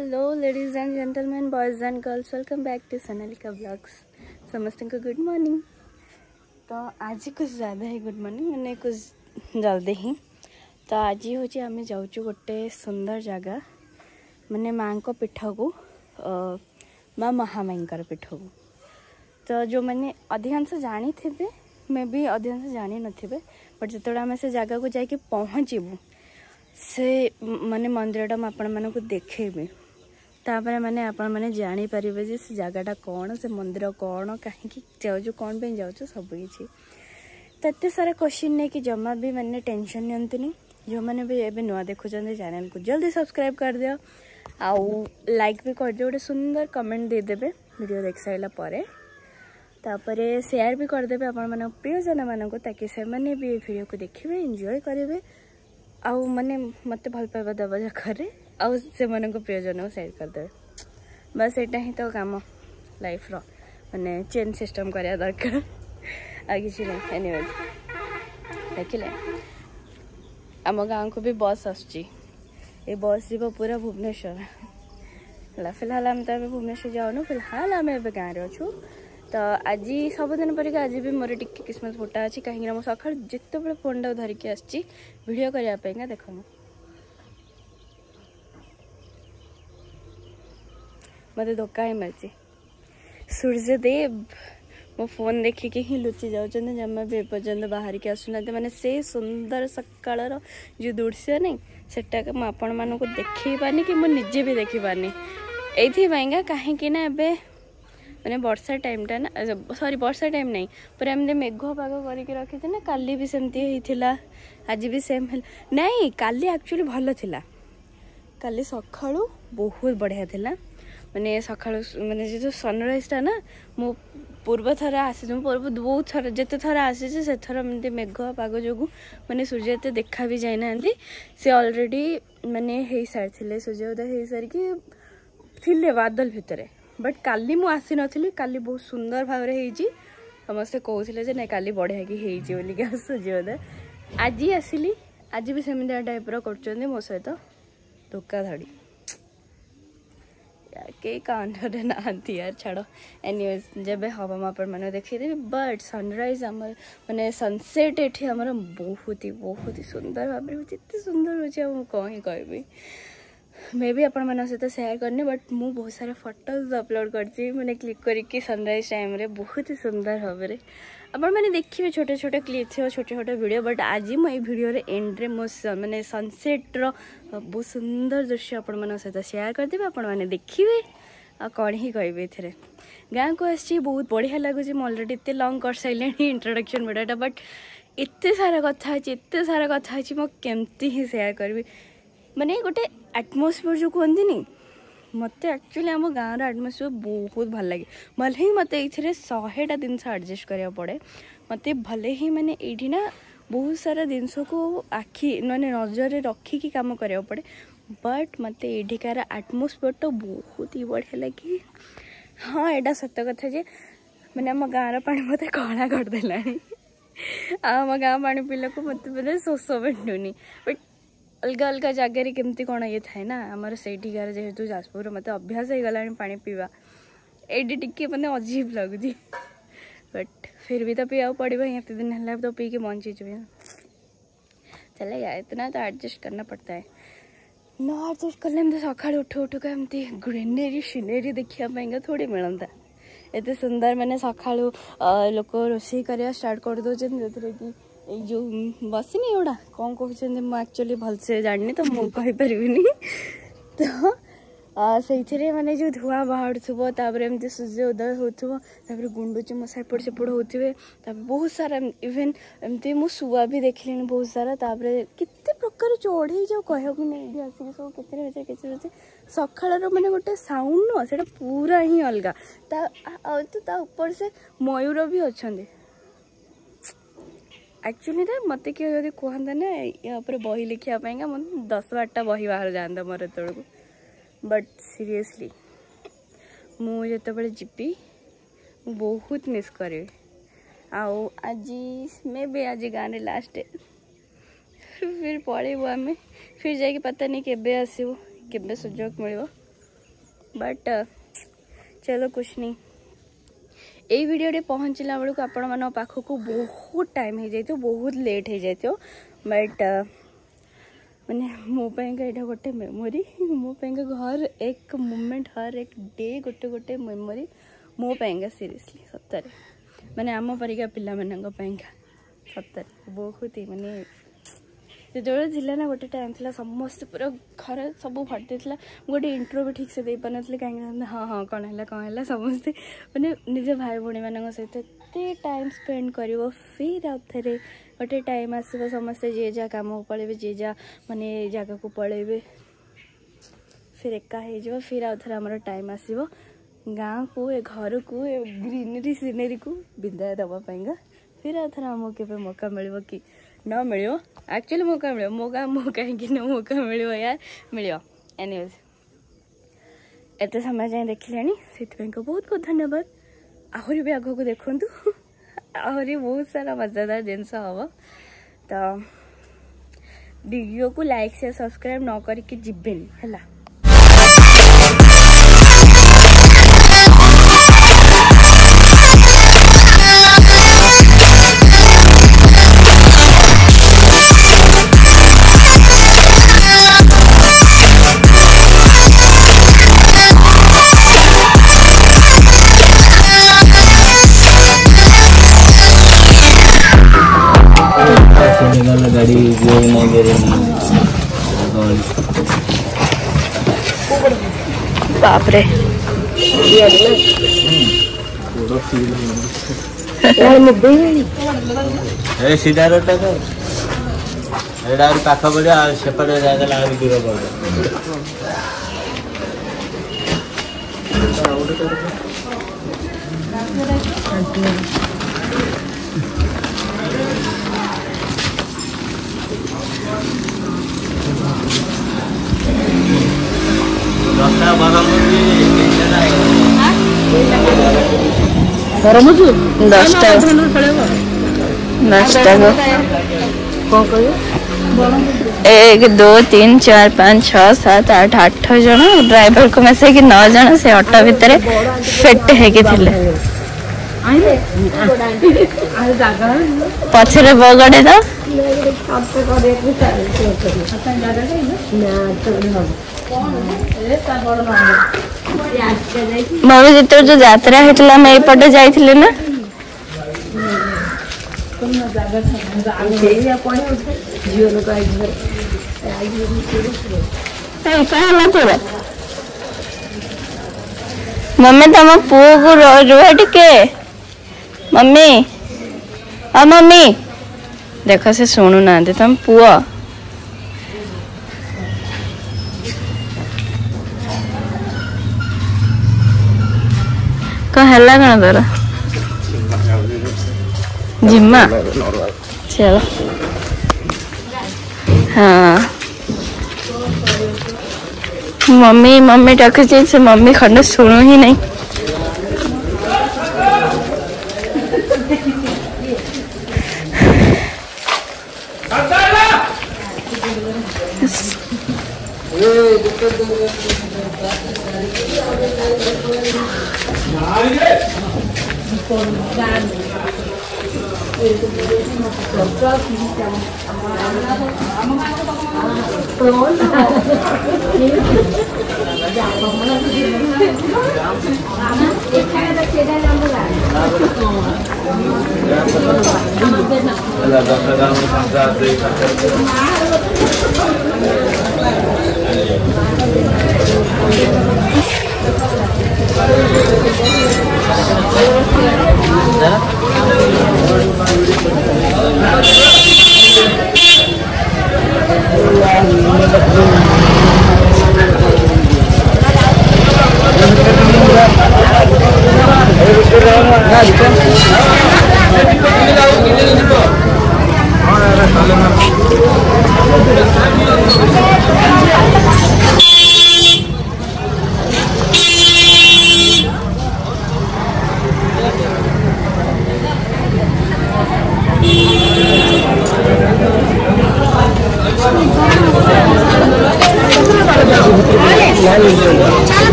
Hello ladies and gentleman, boys and girls, welcome back to Sonalika blogs. समस्त को good morning. तो आज कुछ ज़्यादा ही गुड मॉर्निंग, मैंने कुछ जल्दी ही। तो आज हूँ आम जाऊँ गोटे सुंदर जगह, मैंने माँ को पीठ को माँ महामाई पीठ को। तो जो मैंने अधिकांश जानी थे, मे भी अधिकांश जानी नथिबे, बट जो आम से जगह को जाके पहुँचबू से माने मंदिरटा आपण मानक देखेबी, तापर माने आपण माने जानी परिबे जे से जगहटा कौन, से मंदिर कौन, कहीं जाऊँ कौन पे जाऊँ सब किसी। तो एत सारा क्वेश्चन नहीं कि जमा भी मैंने टेंशन नियंतुनी। जो मैंने भी एबे नुआ देखुचंदे चैनल को जल्दी सब्सक्राइब कर दियो, आउ लाइक भी कर दियो, गोटे सुंदर कमेंट दे देबे वीडियो देख साइला परे। तापरे शेयर भी कर देबे आपण माने प्रियजन मानक, ताकि से माने भी वीडियो को देखिबे, एंजॉय करेंगे, आउ माने मत भल पाइबा दबा जाकर आउ से मन को प्रियजन को सेयर करदे। बस एटा ही तो काम लाइफ रो, माने चेन सिस्टम करिया दरकार आ किसी नहीं। एनीवेज देखिले आम गाँव को भी बस आसुची, ये बस जीव पूरा भुवनेश्वर। फिलहाल आम तो भुवनेश्वर जाऊनु, फिलहाल आम ए गाँव में अच्छू। तो आज सबुदिन परिक आज भी मोर टिके किस्मत फुटा अच्छी, कहीं मो सका जिते बड़े फोन टा धरिकी आसी वीडियो करने देख मत धोखा ही मिली। सूर्यदेव मो फोन देखिकी ही लुचि जाऊँ, जमा भी एपर्यंत बाहर की आसुना, मैंने से सुंदर सकाल जो दृश्य नहीं सेटा आपण मान को देखे पानी कि मुझे भी देखी पानी ये कहीं एबे मैंने वर्षा टाइम टा ना, सॉरी वर्षा टाइम नहीं, पूरा एमती मेघ पाग करके रखी ना। काली भी सेमती होता, आज भी सेम नहीं। काली एक्चुअली भल थिला, काली सकाळू बहुत बढ़िया थिला। माने सकाळू माने जो सनराइज टा ना, मो पूर्व थर आसी, पूर्व बहुत थर जिते थर आसी से थर एमती मेघ पाग जो माने सूर्य एत देखा भी जाई ना, से ऑलरेडी माने हे सारी सूर्योदय हो सारिकी थिले बादल भितर। बट काली मु आसी नथिली, काली बहुत सुंदर भाव में समस्ते कहते जे नहीं काली बढ़िया कि बोलिका सूर्योदय। आज आसिली, आज भी सेमती टाइप कर मो सहित धोखाधड़ी के काउंटर ना यार छाड़। एनीवेज जब हम आप देखीदेवी, बट सनराइज आम माने सनसेट ये आमर बहुत ही सुंदर भाव में होते सुंदर हो कौन ही कहबी। मे भी आपण मन सहित शेयर करनी, बट मु बहुत सारा फोटोज अपलोड करती मैंने क्लिक करके सनराइज टाइम रे बहुत ही सुंदर भाव में आपण मैंने देखिए छोटे छोटे क्लिप थे, छोटे छोटे वीडियो। बट आज मो वीडियो रे एंड रे मो माने सनसेट रो बहुत सुंदर दृश्य आपण मन सहित शेयर कर देबे, आपण मैंने देखिए आ कौन ही कहबे। थे गाँव को आसी बहुत बढ़िया लगुच। ऑलरेडी इतने लॉन्ग कर सारे इंट्रोडक्शन वीडियोटा, बट एत सारा कथा अच्छी मो केमती ही शेयर करी। माने गोटे एटमोस्फियर जो कहती नहीं, मत एक्चुअली आम गाँव एटमोस्फियर बहुत भल लगे। भले ही मत ये 100टा जिनस एडजस्ट करा पड़े, मत भले ही माने ये ना बहुत सारा जिनस को आखि माने नजर रखिकी काम करा पड़े, बट मत एठिकार एटमोस्फियर तो बहुत ही बढ़िया लगे। हाँ यहाँ सत कथा जे मैंने आम गाँव पानी मत कला करदेला, आम गाँव पानी पीला को मत बोले शोष पेटुनी। बट अलग अलग जगार केमती कौन ये थाए ना, आमर से जेहेतु जाजपुर मत अभ्यास हो गला पानी पीवा, एडी टिके मैंने अजीब लगुच। बट फिर भी तो पीवा पड़ेगा, एत दिन है तो पी के बंची चुए चलेगा, इतना तो एडजस्ट करना पड़ता है। न एडजस्ट कले तो सका उठू का एमती ग्रीनरी सीनेरी देखा थोड़ी मिलता। एत सुंदर मैंने सका लोक रोषे कर स्टार्ट कर दे कि जो बसनी एवडा कौन कहते एक्चुअली भलसे जानी, तो मुझे पारिनी। तो से माने जो धुआं बाहर एमती सूर्य उदय हो गुंडुची मो सेपट सेपट होते, बहुत सारा इवेन एमती मु शुआ भी देखिली बहुत सारा। केते प्रकार चढ़ई जो कह नहीं आसिक सब के सकाल मैंने गोटे साउंड न से पूरा ही अलग। ता ऊपर से मयूर भी अच्छा। एक्चुअली ना मत किए कहता ना या बही लिखापी मतलब 10-12टा बही बाहर जाता मोर तौक। बट सीरियसली मुझे बड़े जीपी बहुत मिस करी। आओ आज मे भी आज गाँव लास्ट डे, फिर पलैबू आम, फिर जाकि पता नहीं केबे आसबू, केबे सुजोग मिल। बट चलो कुछ नहीं यही वीडियो पहुँचला बेलू आपण मान पाखक बहुत टाइम हो जाए बहुत लेट हो जाए बट मैंने मोपाइंका यहाँ गोटे मेमोरी मोपाइंका हर एक मोमेंट हर एक डे गोटे गोटे मेमोरी मोपाइंका सीरियसली सतरे माने आम परिका पिला मानका सतरे बहुत ही माने जो जिला ना गोटे टाइम थी समस्त पूरा घर सब भर्ती थी गोटे इंट्रो भी ठीक से दे पार कहीं हाँ हाँ कौन है समस्ते मैंने निज भाई भाई मान सहित एत टाइम स्पेंड कर फिर आउ थे गोटे टाइम आसो समस्ते जे जा कम पलैबे जे जा माने जगह को पलैबे फिर एका हो फिर आउ थे आम टाइम आसो गाँव को ए घर को ए ग्रीनरी सीनेरी को विदाय देवाईगा फिर आउ थे आमको केवे मौका मिल कि न मिल एक्चुअली मौका मिल कहीं मौका मिल यार मिल एनीवेज एत समय जाए देखिले से बहुत बहुत धन्यवाद आहरी भी आग को देखु आहरी बहुत सारा मजादार जिनस हम तो वीडियो को लाइक शेयर सब्सक्राइब न करके जीवेनी है। गाड़ी बाप रे सीधा रोड पाख पड़ा सेपटे जागला दूर पड़े एक दो तीन चार पाँच छः सात आठ आठ जन ड्राइवर को मिसेक 9 जन से ऑटो भितर फिट होते पछरे बगड़े तो मम्मी जिते जो यात्रा होता मैं यपटे जाइए ना मम्मी तुम पुओ को रुहे टिके मम्मी आ मम्मी देख से शुणु ना तुम पुओ कौन है कौन तोर जिम्मा चलो हाँ मम्मी मम्मी डाक से मम्मी खंड शुणु ही नहीं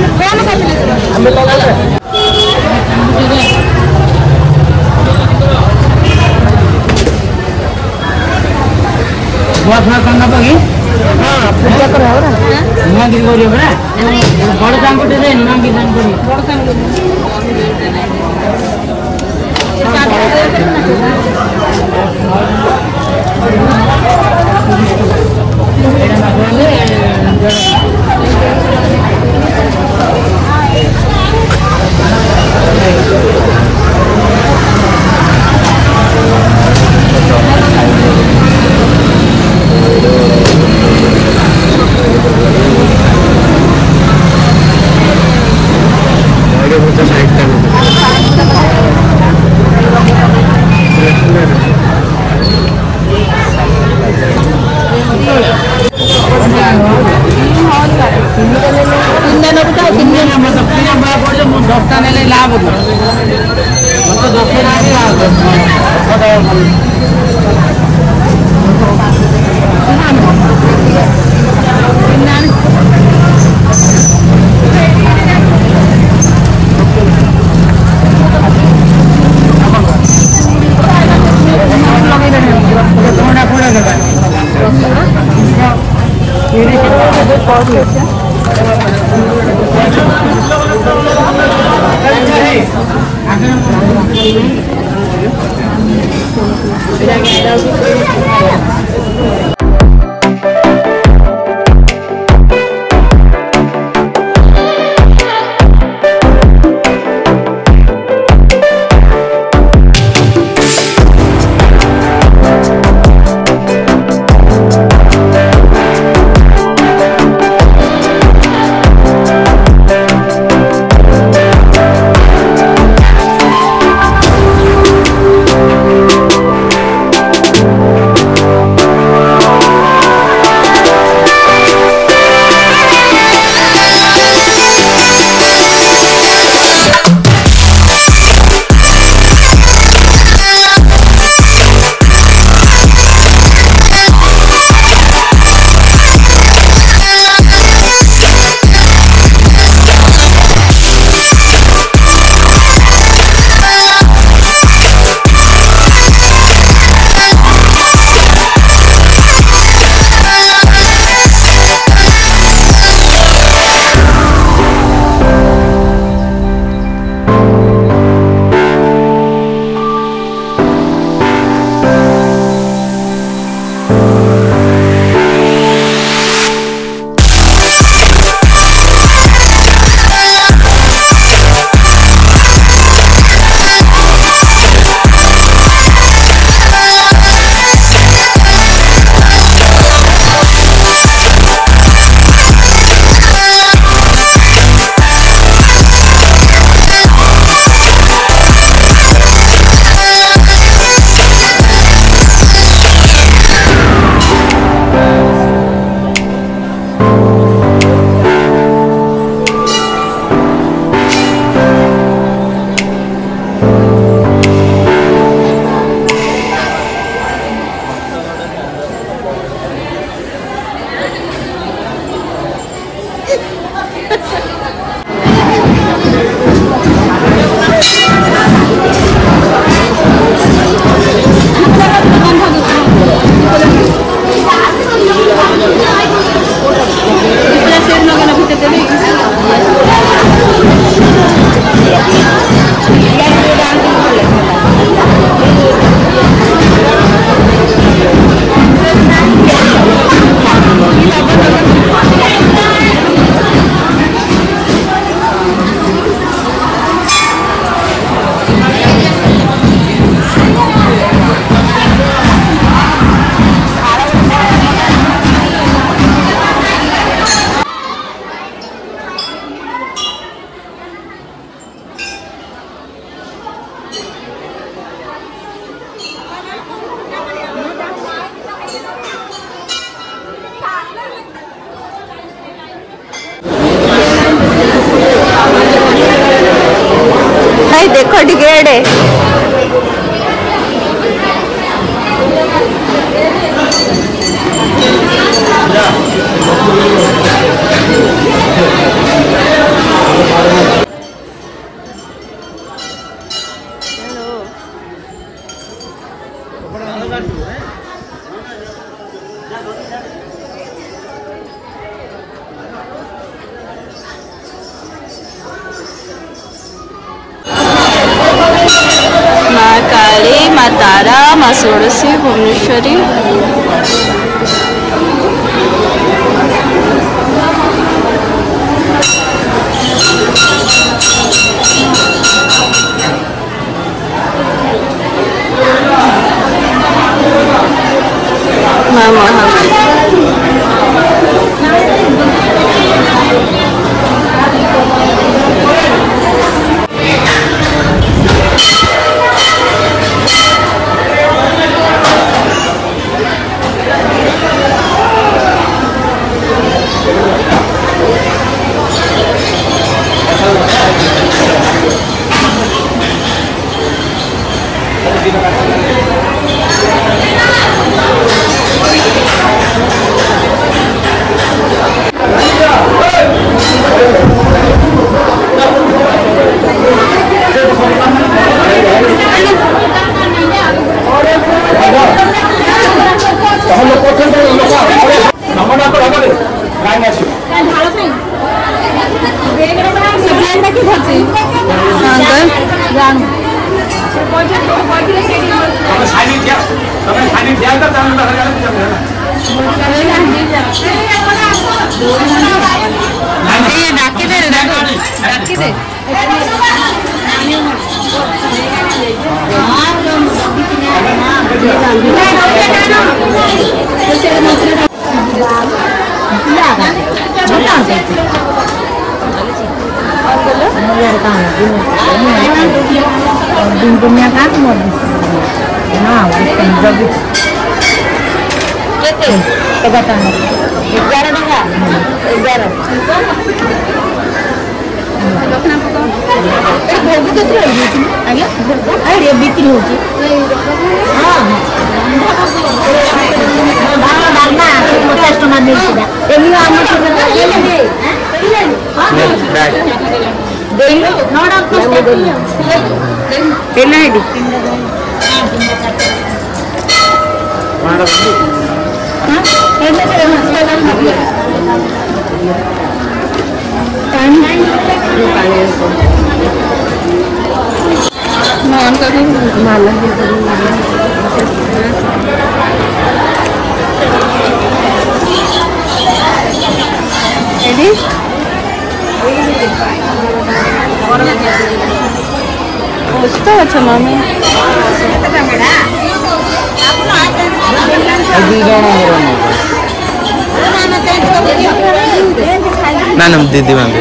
करना पगी हां पूजा कर हो ना नुआ गिर गोरी बड़ा बड़ काम कोटे दे नुआ गिर दान करी बड़ काम लाभ देखो टिकेट है माँ षोडशी भुवनेश्वरी। माँ महामारी। दुनिया का ना बिक्री हो अच्छा मामी मैडम दीदी मैम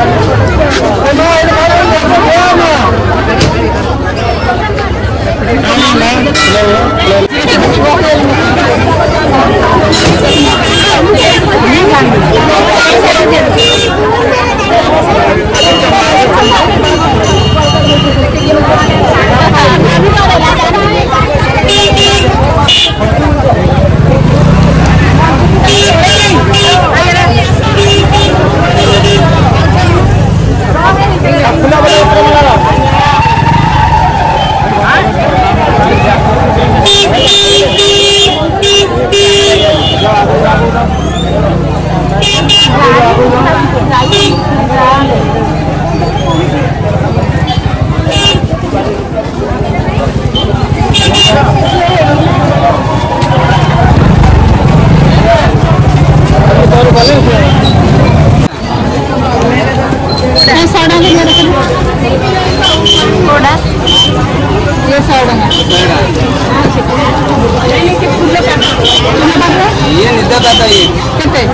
ये निदा दादा ये कितने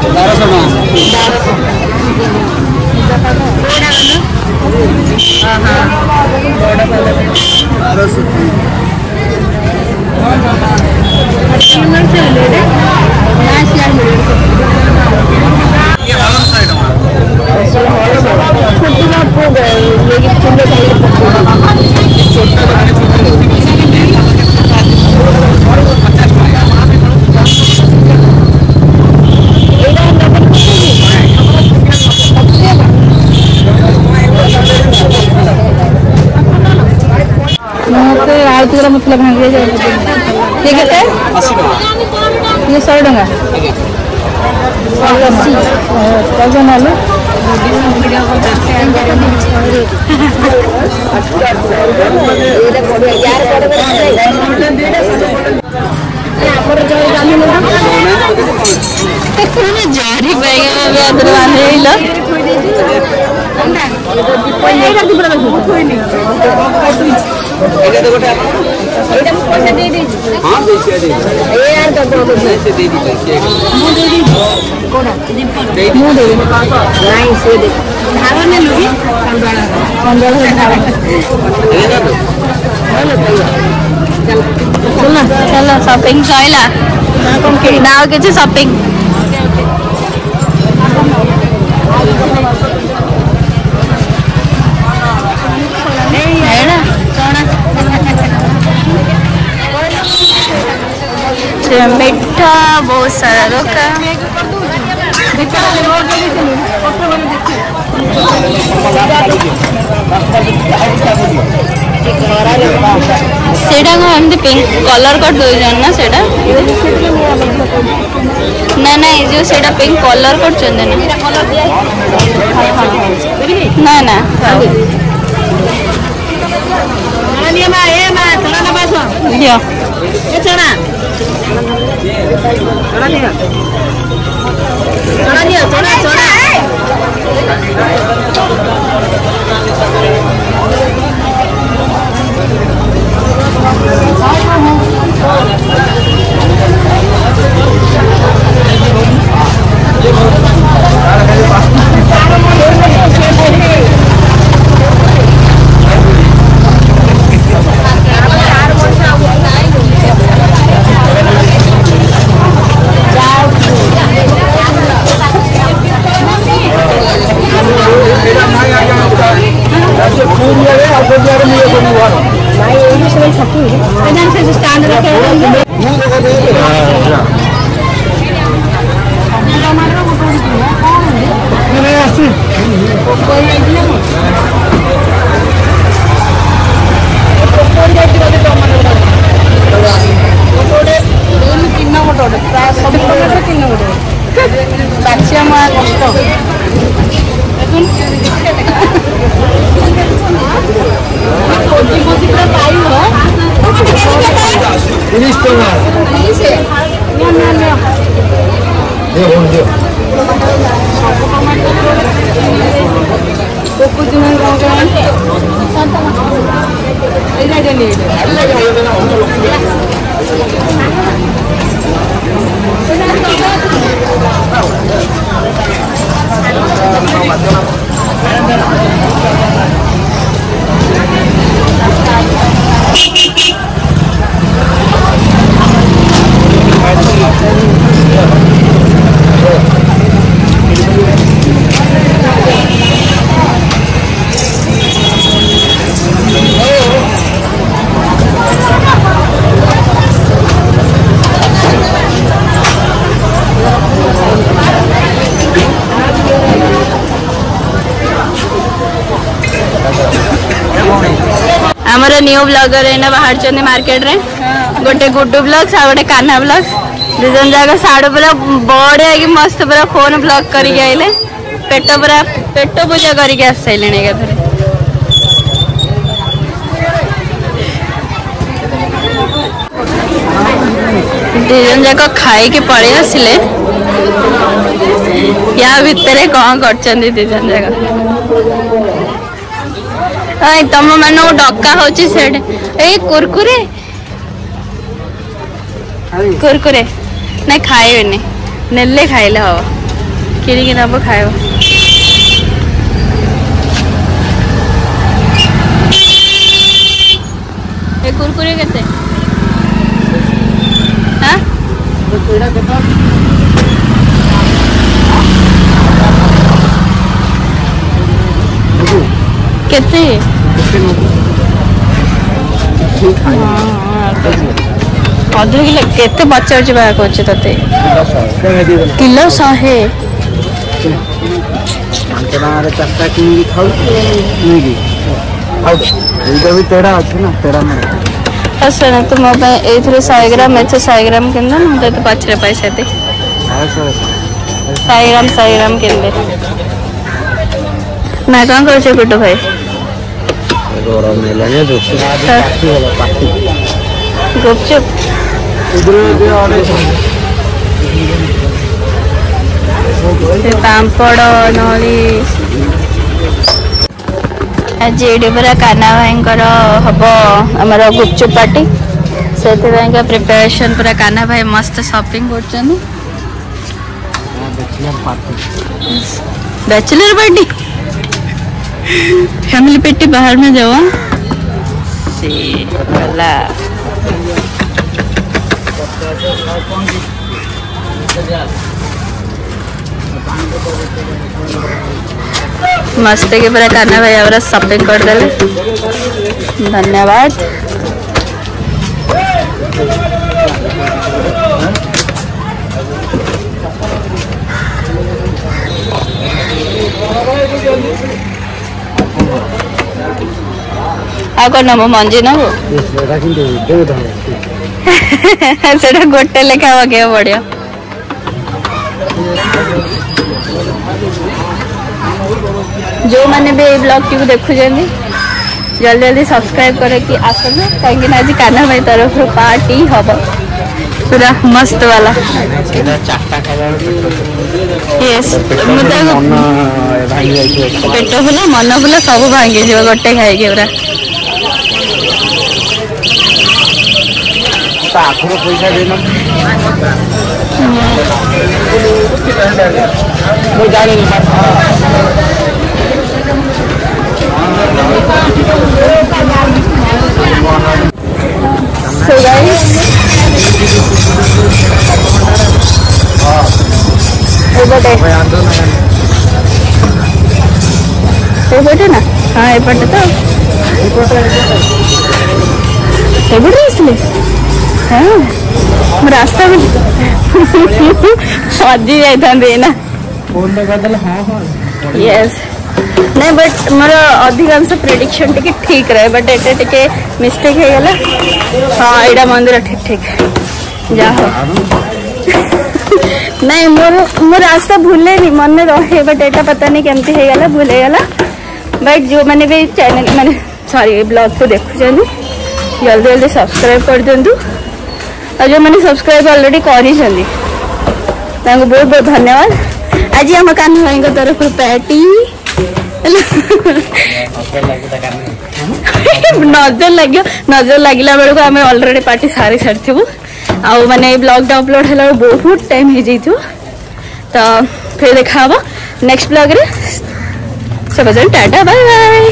12 मतलब भांग ये कहते 80 टका ये 100 टका 80 नालो जारी এটা তো গোটা এটা পয়সা দিয়ে দিই हां पैसे दे ए यार तो पैसे दे दी मु दे दी कोना मु दे नहीं से दे धार ने लुगी कंडोला धार ए ना तो हेलो भैया चल चल शॉपिंग सइला कम के नाव के छ शॉपिंग मिठा बहुत सारा रोका सेटा को हम पिंक कलर कर दो ना सेटा ना ना जो सेटा पिंक कलर कर चंदे ना ना ना दियो ये चना चना दियो चना दियो चना चना आमर न्यू ब्लॉगर एना बाहर चंदी मार्केट रे गोटे गुड्डू ब्लॉग्स आ गोटे कान्हा ब्लॉग्स दुजन जागा साडू पूरा बढ़िया कि मस्त पूरा फोन ब्लॉग करके आइले पेट पूरा पेट पूजा करके आस साइले एकाथरे दुजन जाक खाई के पड़े आसिले या भितर कौन कर दुजन जाक तुम मान डका हो कुरकुरे कुरकुरे ना खाइबे नेले खाइले हम किरिकी नब खाइब कुरकुरे केते हाँ केते अध किलो केते पचार बात ते किलो 100 सुन तुम ये 100 ग्राम 100 ग्राम कि मुझे पचरे पैसा 100 ग्राम कि ना कौन कर गुड्डू भाई गुपचुप पापड़ नली आज ये पूरा कान्हा भाई हम आमर गुपचुप पार्टी से प्रिपरेशन पूरा कान्हा भाई मस्त शॉपिंग कर बैचलर पार्टी फैमिली पेटी बाहर में जाओ से वाला मस्त के पूरा कान्हा भाई और शॉपिंग कर देले धन्यवाद आ कौन मंजी ना से गोटे लेखा लगे बढ़िया जो मैंने भी ब्लॉग टी देखुं जल्दी जल्दी सब्सक्राइब करे कि आसन कहीं आज कान्हा भाई तरफ पार्टी हम पूरा मस्त वाला यस पेट फुला मन फुला सब भांगी जीव गोटे खाई पूरा पैसा देना एपटे ना हाँ एपटे तो हाँ रास्ता में हजी जाते ना यस नहीं बट मोर अधिकांश प्रेडिक्शन टिके ठीक रहे बट एटे टिके मिस्टेक हो गला हाँ एटा मंदिर ठीक ठीक जा नहीं मोर रास्ता भूले नहीं मन रहे बट एटा पता नहीं केमती हो गला भूले गला बट जो मैंने भी चैनल मैंने सॉरी ब्लॉग को देखु जल्दी जल्दी सब्सक्राइब कर दिंतु और जो मैंने सब्सक्राइब ऑलरेडी कर बहुत बहुत धन्यवाद आज आम कान्हा भाई तरफ पैटी नजर लगे बेलू आम अलरेडी पार्टी सारी सारी आउ माने ब्लॉग अपलोड है बहुत टाइम हो जाइए तो फिर देखा नेक्स्ट ब्लॉग रे सब टाटा bye bye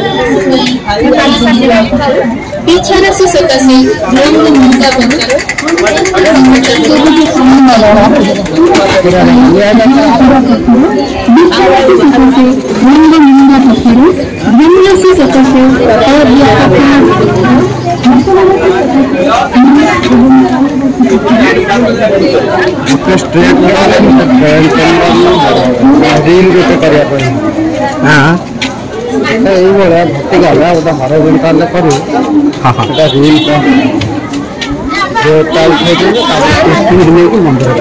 Bicara sesuatu sih, belum meminta bentar. स्ट्रेट रील गोटे करिया हाँ ये भक्ति गला गोटे हर गुड़ ताले करू रील जो ताल स्पीड लेकिन मंदिर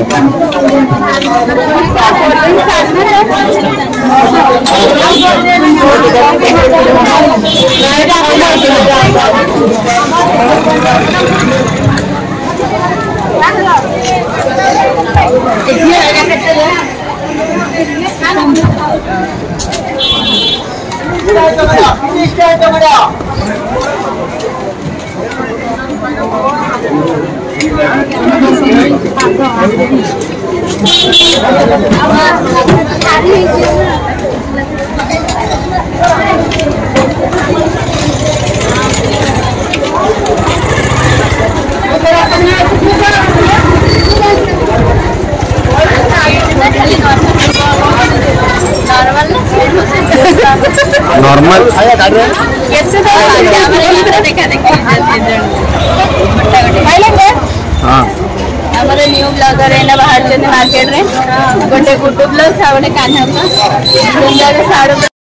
नॉर्मल हाँ आमर न्यू ब्लॉगर है ना बाहर मार्केट रे गोटे गुड्डू ब्लॉग गोटे कान्हा